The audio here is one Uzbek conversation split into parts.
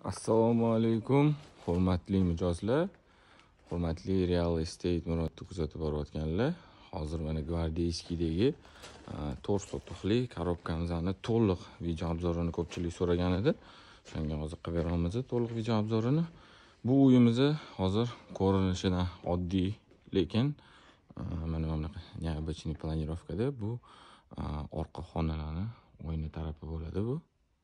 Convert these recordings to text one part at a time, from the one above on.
Assalomu alaykum, hurmatli mijozlar, hurmatli Real Estate Murodni kuzatib borayotganlar. Hozir mana Gvardeyskiydagi 4 sotixli korobkamizni to'liq video obzorini ko'pchilik so'ragan edi. Shunga hozir qilib beramiz to'liq video obzorini. Bu uyimizni hozir ko'rinishidan oddiy, lekin mana bunaqa необычный planirovkada bu orqa xonalarni o'yna tarafi bo'ladi bu.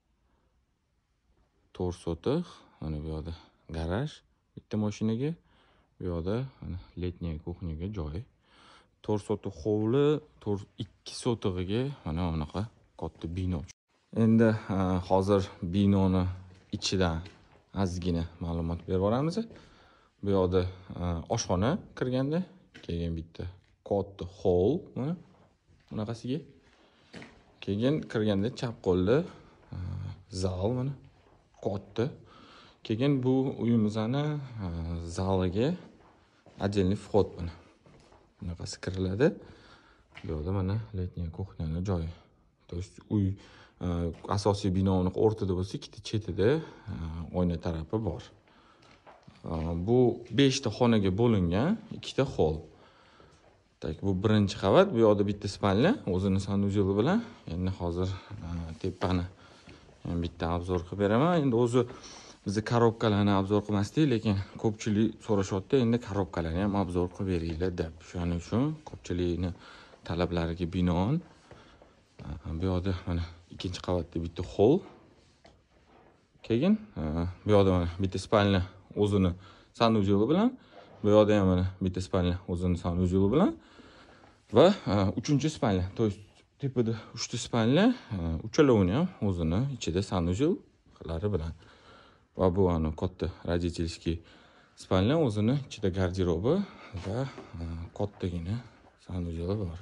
4 sotix, mana bu yerda garaj, bitta mashinaga, bu yerda letniya kuxnyaga joy. 4 sotix hovli, 2 sotig'iga mana bunaqa katta bino. Endi hozir binoni ichidan ozgina ma'lumot berib boramiz. Bu yerda oshxona kirganda, keyin bitta katta hol, mana bunaqasiga. Keyin kirganda chap qo'lda zal mana katta. Keyin bu uyimizni zaliga отдельный vход mana. Bunaqasi kiriladi. Bu yerda mana letniya kuxnyaning joyi. То есть uy asosiy binoning o'rtada bo'lsa, ikkita chetida oyna tarafi bor. Bu 5 ta xonaga bo'lingan, 2 ta hol. Tak, bu birinchi qavat, bu yerda bitta spalnya, o'zining sanuzyeli bilan. Endi hozir tepani bitta obzor qilib beraman. Endi o'zi biz korobkalarni obzor qilmasdik, lekin ko'pchilik so'rashyapti, endi korobkalarni ham obzor qilib beringlar deb. Shuning uchun ko'pchilikning talablariga binoan bu yerda mana ikkinchi qavatda bitta hol. Keyin bu yerda mana bitta spalnya o'zining sanuzyeli bilan, bu yerda ham mana bitta spalnya o'zining sanuzyeli bilan va uchinchi spalnya. То есть tepada 3 ta spalnya, uchalovini ham o'zining ichida sanuzyellari bilan. Va bu katta родительский spalnya, o'zining ichida garderobi va kattagina sanuzyeli bor.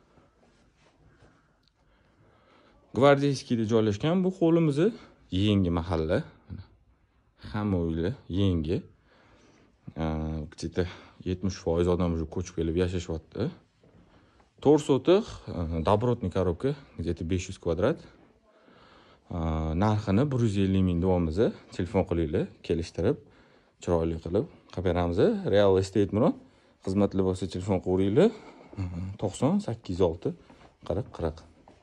Gvardeyskiyda joylashgan bu hovlimiz yangi mahalla. Hamma uylar yangi. Где-то 70% odam уже ko'chib kelib yashashyapti. 4 sotix, добротный коробка, где-то 500 kvadrat. Narxini 150 ming deyapmiz. Telefon qilinglar, kelishtirib, chiroyli qilib beramiz. Real Estate Murod xizmatli bo'lsa telefon qilavringlar. 90 806 40 40.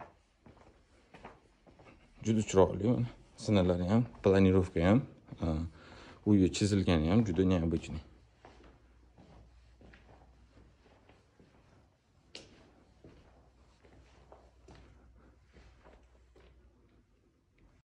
Juda chiroyli, sinalari ham, planirovka ham, uyi chizilgani ham juda необычный.